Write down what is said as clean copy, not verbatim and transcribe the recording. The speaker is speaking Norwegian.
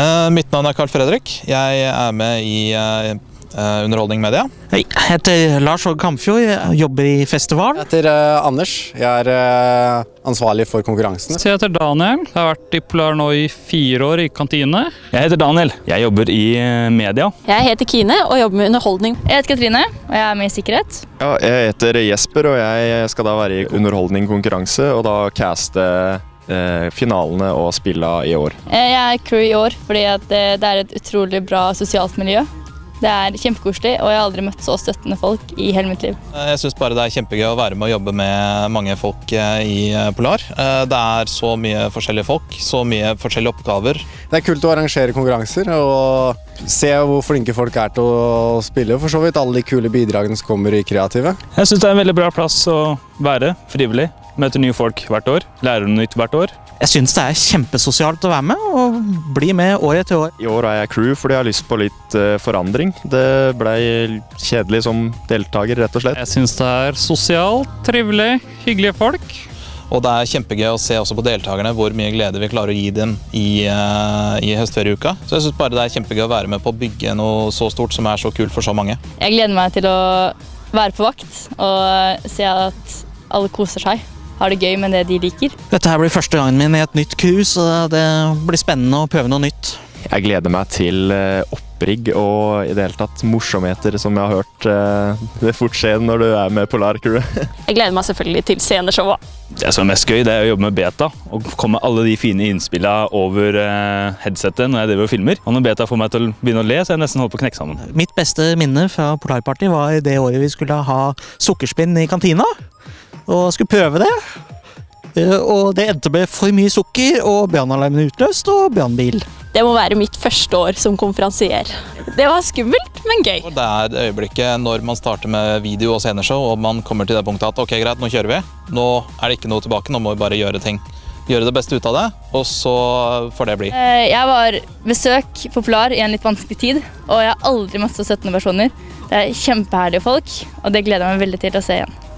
Mitt navn Carl Fredrik. Jeg med i Underholdning Media. Hei, jeg heter Lars Håg Kamfjord, jeg jobber i festival. Jeg heter Anders, jeg ansvarlig for konkurransene. Jeg heter Daniel, jeg har vært i Polar nå i 4 år i kantine. Jeg heter Daniel, jeg jobber i media. Jeg heter Kine og jobber med underholdning. Jeg heter Katrine, og jeg med i sikkerhet. Ja, jeg heter Jesper, og jeg skal da være i underholdning konkurranse, og da caste finalene og spille i år. Jeg er crew i år, fordi det er et utrolig bra sosialt miljø. Det er kjempekoselig, og jeg har aldri møtt så støttende folk i hele mitt liv. Jeg synes bare det er kjempegøy å være med og jobbe med mange folk i Polar. Det er så mye forskjellige folk, så mye forskjellige oppgaver. Det er kult å arrangere konkurranser og se hvor flinke folk er til å spille. For så vidt alle de kule bidragene som kommer i kreative. Jeg synes det er en veldig bra plass å være frivillig. Møter nye folk hvert år, lærer noe nytt hvert år. Jeg synes det er kjempesosialt å være med og bli med år etter år. I år er jeg crew fordi jeg har lyst på litt forandring. Det ble kjedelig som deltaker, rett og slett. Jeg synes det er sosialt, trivelig, hyggelige folk. Og det er kjempegøy å se også på deltakerne hvor mye glede vi klarer å gi dem i høstferieuka. Så jeg synes bare det er kjempegøy å være med på å bygge noe så stort som er så kult for så mange. Jeg gleder meg til å være på vakt og se at alle koser seg. Har det gøy med det de liker. Dette her blir første gangen min i et nytt crew, så det blir spennende å prøve noe nytt. Jeg gleder meg til opprigg og i det hele tatt morsomheter som jeg har hørt det fort skje når du er med Polar Crew. Jeg gleder meg selvfølgelig til sceneshowet. Det som er mest gøy, det er å jobbe med beta, og komme med alle de fine innspillene over headsetet når jeg driver og filmer. Og når beta får meg til å begynne å le, så jeg nesten holdt på å knekke sammen. Mitt beste minne fra Polar Party var det året vi skulle ha sukkerspinn i kantina. Og skulle prøve det, og det endte med for mye sukker, og brannalarmen utløst, og brannbil. Det må være mitt første år som konferansier. Det var skummelt, men gøy. Det er det øyeblikket når man starter med video og sceneshow, og man kommer til det punktet at ok, greit, nå kjører vi. Nå er det ikke noe tilbake, nå må vi bare gjøre ting. Gjøre det beste ut av det, og så får det bli. Jeg var besøk på Polar i en litt vanskelig tid, og jeg har aldri møtt så 17 personer. Det er kjempeherlige folk, og det gleder jeg meg veldig til å se igjen.